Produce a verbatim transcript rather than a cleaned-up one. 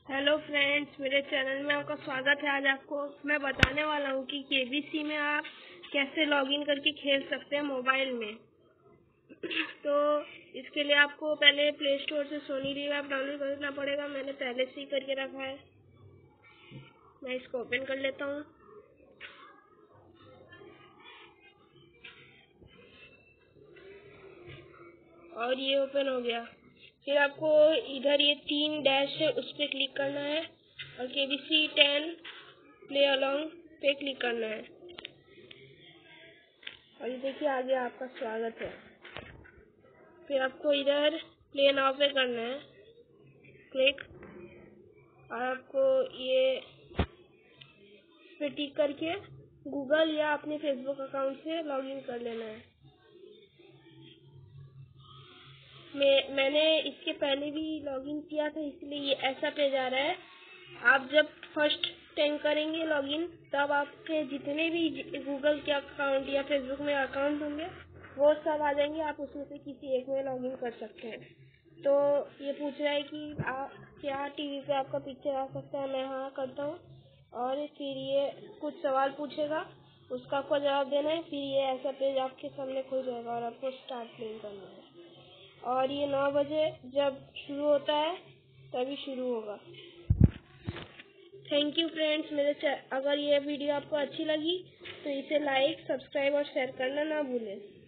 Hello friends, मेरे channel में आपका स्वागत है। आज आपको मैं बताने वाला हूँ कि केबीसी में आप कैसे लॉगिन करके खेल सकते हैं मोबाइल में। तो इसके लिए आपको पहले प्ले स्टोर से सोनी लिव ऐप डाउनलोड करना पड़ेगा। मैंने पहले से ही करके रखा है। मैं इसको ओपन कर लेता हूँ। और ये ओपन हो गया। फिर आपको इधर ये तीन डैश है, उस पर क्लिक करना है और केबीसी टेन प्ले अलोंग पे क्लिक करना है। और ये देखिए आगे आपका स्वागत है। फिर आपको इधर प्ले नाउ पे करना है क्लिक, और आपको ये पे टिक करके गूगल या अपने फेसबुक अकाउंट से लॉगिन कर लेना है। मैं मैंने इसके पहले भी लॉगिन किया था, इसलिए ये ऐसा पेज आ रहा है। आप जब फर्स्ट टाइम करेंगे लॉगिन, तब आपके जितने भी गूगल के अकाउंट या फेसबुक में अकाउंट होंगे वो सब आ जाएंगे। आप उसमें से किसी एक में लॉगिन कर सकते हैं। तो ये पूछ रहा है कि आप क्या टीवी पे आपका पिक्चर आ सकता है। मैं हाँ करता हूँ और फिर ये कुछ सवाल पूछेगा, उसका आपको जवाब देना है। फिर ये ऐसा पेज आपके सामने खुल जाएगा और आपको स्टार्ट प्ले करना है। और ये नौ बजे जब शुरू होता है तभी शुरू होगा। Thank you friends. मेरे अगर ये वीडियो आपको अच्छी लगी तो इसे लाइक, सब्सक्राइब और शेयर करना ना भूलें।